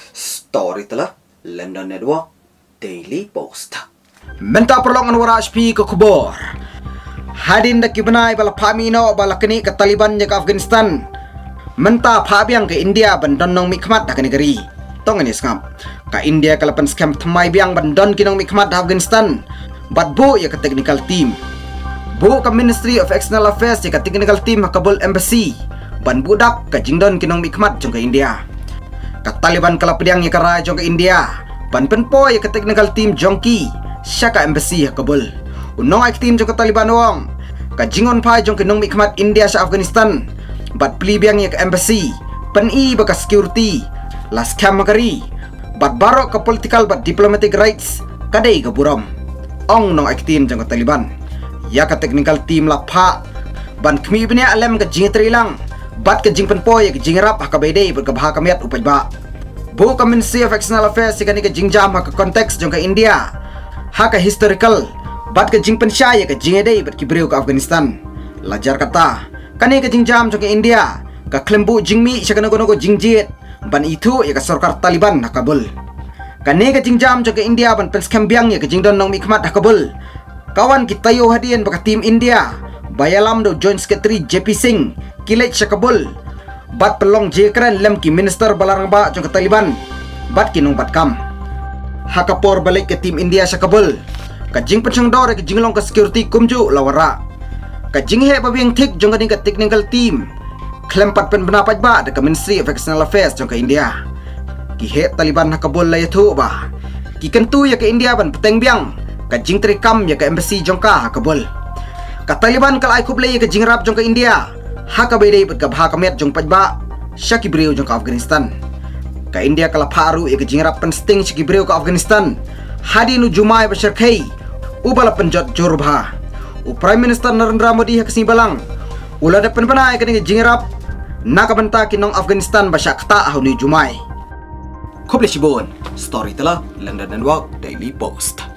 Story telah London Network Daily Post. Menta perlongan wara HP ke kubur. Hadin dak kibenai bala pamino bala kini ke Taliban ke Afghanistan. Menta pabiang ke India bandonong mikmat dak negeri. Tong ini skam. Ka India kalapan scam thamai biang bandon kinong mikmat dak Afghanistan. Bat bu ya ke technical team. Bu ke Ministry of External Affairs ya ke technical team Kabul Embassy. Ban budak ke jingdon kinong mikmat jong ke India. Ka Taliban kalapediang ya ke rai jong ke India. Ban penpo ya ke technical team jongki. Syaka Embassy ya Kabul. Unong ek team jong ke Taliban wong. Ka jingon pai jong kinong mikmat India sa Afghanistan. Bat pelibiang ya ke Embassy. Pen-i baka security. Las scam magari. Bat barok ke political bat diplomatic rights. Kadai ke buram. Ong nong ek team jong ke Taliban. Ya ke technical team la pa. Ban kemi benya alem ke jing terilang. Bat ke jing penpo ya ke jing rap ha ka bedai berkebah kamiat upaj ba. Bu ke Ministry of External Affairs ya ke jing jam ha ke konteks jong ke India. Ha ke historical. Bat ke jing pensya ya ke jing edai berkibriu ke Afghanistan. Lajar kata. Kani ke jing jam jong ke India. Ka klembu jing mi sya ke nogo jing jit. Ban itu ya ke sorkar Taliban ha Kabul. Kani ke jing jam jong ke India ban penskam biang ya ke jing don nong mikmat ha Kabul. Kawan kita yo hadian baka tim India. Bayalam do Joint Secretary JP Singh. Kilet sya Kabul. Bat pelong jekran lem ki minister balarang ba jong ke Taliban. Bat kinong bat kam. Hakapor balik ke tim India sa Kabul. Kajing pensyangdor ke jinglong ke security kumju lawara. Kajing he pabiang tik jong ke technical team. Klempat pen benapaj ba ke Ministry of External Affairs jong ke India. Ki he Taliban ha Kabul la yathu ba. Ki kentu ya ke India ban peteng biang. Kajing terikam ya ke Embassy jong ka ha Kabul. Ka Taliban kal ai kuble ya ke jingrap jong ke India. Ha ka bedai bet ka bha kamet jong pajba. Syaki beriu jong ke Afghanistan. Ka India kala paru ya ke jingrap pen sting syaki beriu ke Afghanistan. Hadi nu Jumai Bashirkai. Ubala penjot Jorubha. Prime Minister Narendra Modi ha kesibalang. Ula da penpanai ka jingrap. Nakabanta kinong Afghanistan basyakta ha ni Jumai. Koble Shibon. Story telah London Network Daily Post.